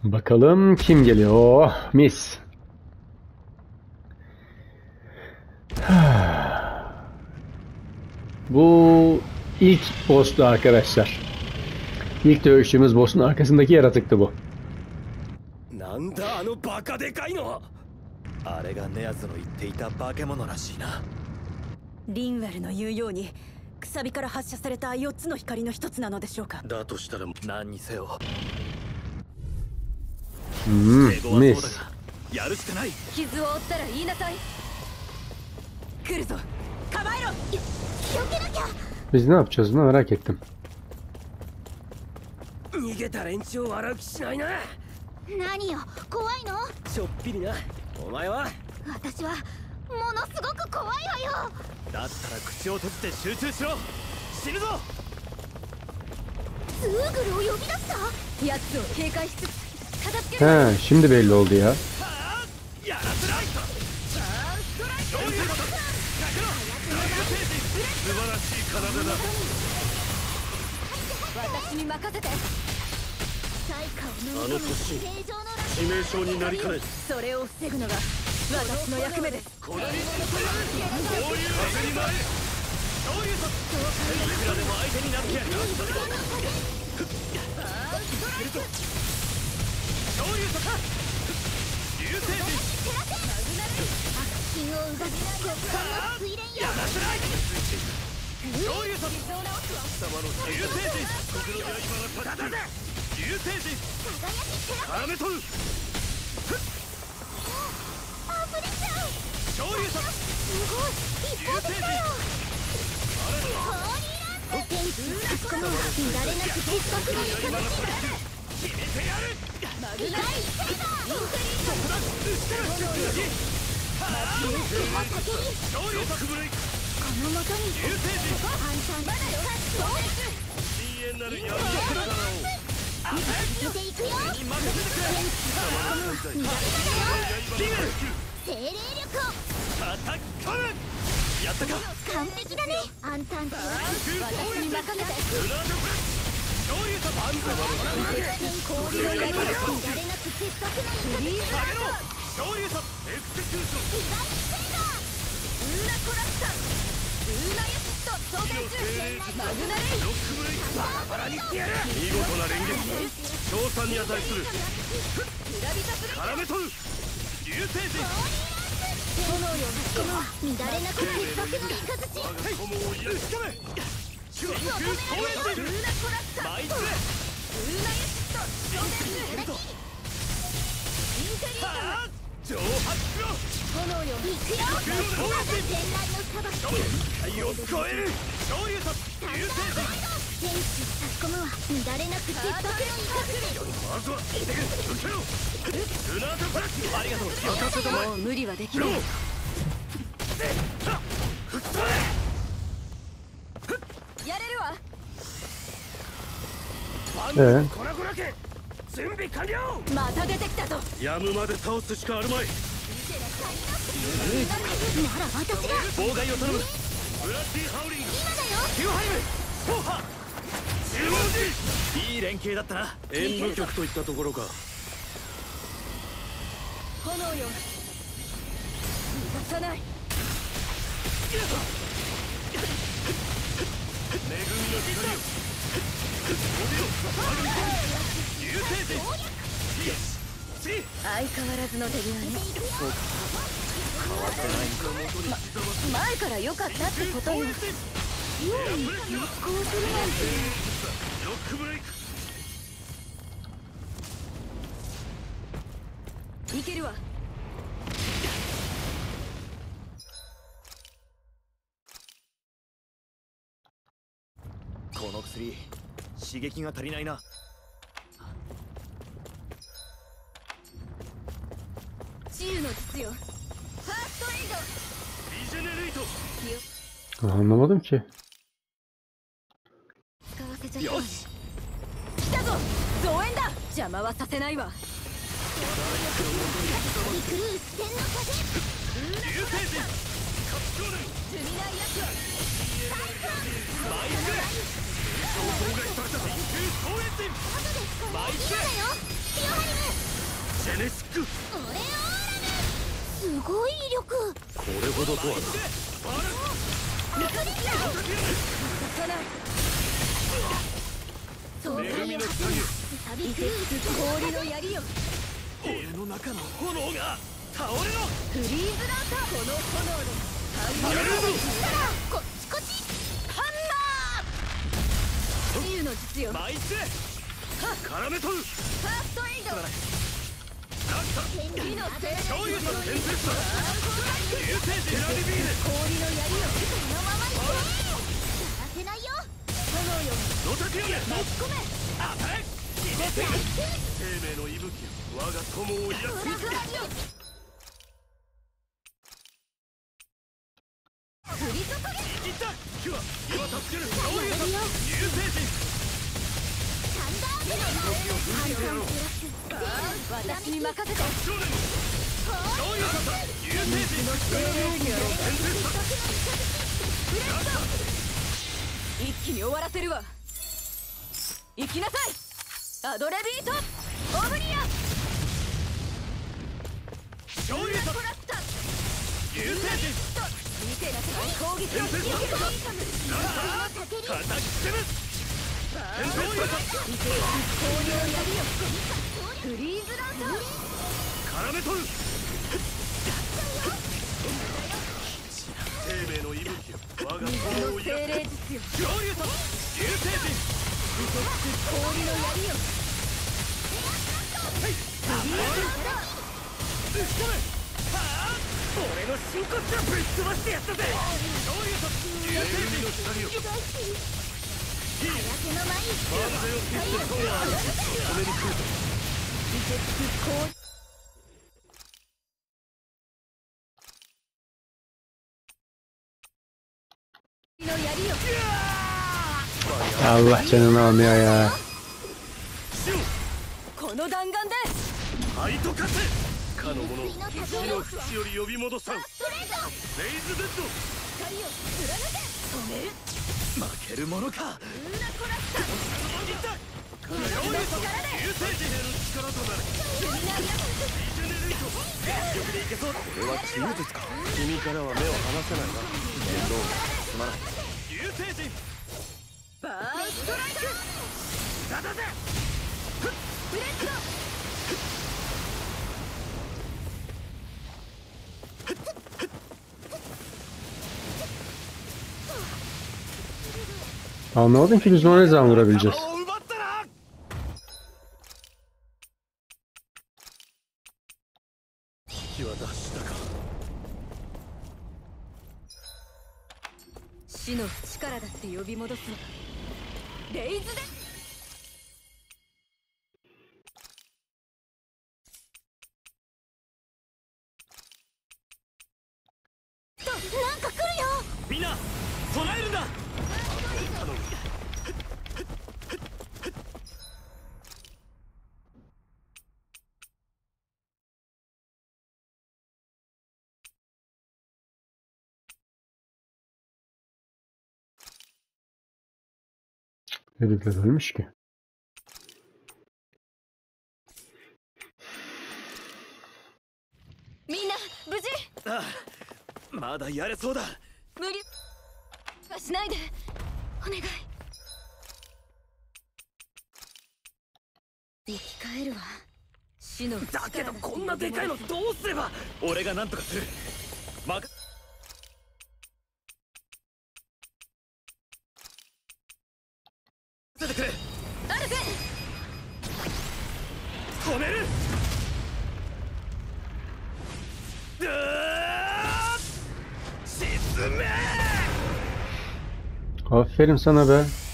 Bakalım kim geliyor? Oh, mis. Bu ilk boss'tu arkadaşlar. İlk dövüştüğümüz boss'un arkasındaki yaratıktı bu. なんだあのバカでかいの。あれがネアズの言っていた化け物らしいな。 リンウェルの言うようにくさびから発射された4つの光の一つなのでしょうか。 だとしたら何にせよ。 ミス。 やるしかない。 傷を負ったら言いなさい。来るぞ。構えろ。気をつけなきゃ。 Biz ne yapacağız bunu merak ettim. 逃げた連中を笑う気しないな。 何よ、怖いの？ ちょっぴりな。お前は？ 私はものすごく怖いわよ。 だったら口を閉じて集中しろ。死ぬぞ。 ズーグルを呼び出した？ 奴を警戒しつつ片付ける。 He, şimdi belli oldu ya. やらせない。どういうこと？素晴らしい体だ。 私に任せて。 あの突進、致命傷になりかね。 それを防ぐのが私の役目です。 こういう風に回れ。そういうと。いくらでも相手になってやる。そういうとか。流星人。 金を奪って極寒の水蓮よ。 やらせない。そういうと。貴様の流星人。僕の刃が立つ。流星人。絡めとる。 あぶれちゃう。 醤油と。 すごい。一方的だよ。天使差し込むは乱れなく鉄則の形に。 決めてやる。 マグナイセーバー。インテリジェンス。 醤油と。 この元に流星人。 簡単まだよ。 深淵なる闇の力を。 見ていくよ。天使差し込むは乱れなよ。精霊力を。 叩き込む。やったか。 完璧だね。アンタンティ私に任せて。 醤油とパンツを。 氷の中で乱れなく鉄則の下げろ。醤油とエクセキューション。 意外セーバー。 ウーナコラッサウーナユシット装填中マグナレイロックブレイク。バラバラにしてやる。見事な連撃。賞賛に値する。絡めとる。流星人。 炎よこの乱れなく鉄則の雷。 我が友を許しかめ。真空投影人。 ウーナコラッサマイツレ。 ウーナユシット装填中インテリーはあ。蒸発しろ。 炎よ行くよ。全来の砂漠。 海を超える。醤油と流星人。 天使差し込むは乱れなく鉄則の雷。 まずは受けろ。ルナートフラッシュ。ありがとう。任せたまえ。 もう無理はできない。やれるわ。 バンドコラコラ家準備完了。 また出てきたぞ。 やむまで倒すしかあるまい。 なら私が妨害を頼む。ブラッディハウリング。 今だよ。 ヒューハイム。ソーハ注文時。いい連携だったな。演武局といったところか。 炎よ逃がさない。 恵みの光を。流星人。よし。 相変わらずの手際ね。 変わってないんか。 前から良かったってことよ。 ロックブレイク。 いけるわ。 この薬刺激が足りないな。 治癒の術よ。ファーストエイド。 リジェネレイト。 Anlamadım ki. 使わせちゃったわね。 よし。 来たぞ。増援だ。邪魔はさせないわ。 リクルース天の風。 流星人。活少年。 ジュミナイヤスはマイクレ。妨害された。真空投影人。 後で使う。 マイクレ。 今だよ。ヒヨハリム。 ジェネシック。 俺オーラム。すごい威力。 これほどとはな。 そう恵みの影。 錆びつ氷の槍よ。 俺の中の炎が倒れろ。 フリーズランター、この炎でやるぞ。 こっちこっち。 ハンマー自由の実よ。 マイス絡め取る。 ファーストエイド。 天理の精霊。 醤油と天然さ。流星テラリビール。 氷の槍よ。 そのままにしてやらせないよ。 炎よ。 のたくよね。 巻き込め。 当たれ。生命の息吹よ。我が友を癒す。 水槍よ。振り注げ。 いった。火は今助ける。醤油と流星人。 サンダーベル私に任せて。 少年醤油と流星人。天然さ。 一気に終わらせるわ。行きなさい。アドレビートオブリア。 醤油とコラスタ流星人。 見てなさい。攻撃を天然さ。叩き攻め。天然さ。 氷の槍よ。フリーズランター。 絡め取る。生命の息吹よ。我が友を癒精す。 霊術よ。 醤油と流星人。 氷の槍よ。 俺の真骨頂ぶっ飛ばしてやったぜ。醤油と流星人の光よ。 早手の前に万全を期してそうは止めに来る。 氷の槍よ。 Allah canını ya. この弾丸でファイト勝て。かの者石の淵より呼び戻さん。レイズデッド。 光を貫け。止める。 負けるものか。 ルーナコラスタ醤油と流星人への力となる。 ルミナリアム。 リジェネレート。全力でいけそう。これは治癒術か。君からは目を離せないな。面倒すまない。流星人。 バーストライク。 だだぜ。 ブレッド。 Anlamadım ki biz ona ne zaman vurabileceğiz? 弾を奪ったな。敵は脱したか。 死の淵からだって呼び戻すの。レイズで。 なんか来るよ。 みんな備えるんだ。頼む。 Herifler ölmüş ki. みんな無事。 ああ、まだやれそうだ。 無理はしないで。お願い。生き返るわ。死の淵からだけどこんなでかいのどうすれば。俺が何とかする。任せてくれ。 アルゼ。 止める。沈め。 Aferin sana be.